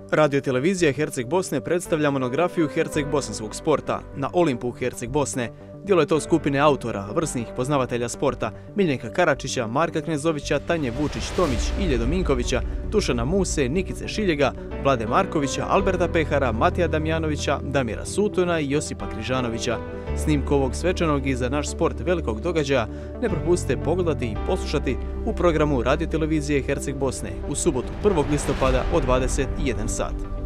Radio-televizija Herceg Bosne predstavlja monografiju Herceg bosanskog sporta na Olimpu Herceg Bosne. Djelo je to skupine autora, vrsnih poznavatelja sporta, Miljenka Karačića, Marka Knezovića, Tanje Vučić-Tomić, Ilje Dominkovića, Tušana Muse, Nikice Šiljega, Vlade Markovića, Alberta Pehara, Matija Damjanovića, Damira Sutuna i Josipa Križanovića. Snimku ovog svečanog i za naš sport velikog događaja ne propustite pogledati i poslušati u programu Radio-televizije Herceg Bosne u subotu 1. listopada od 21 sat.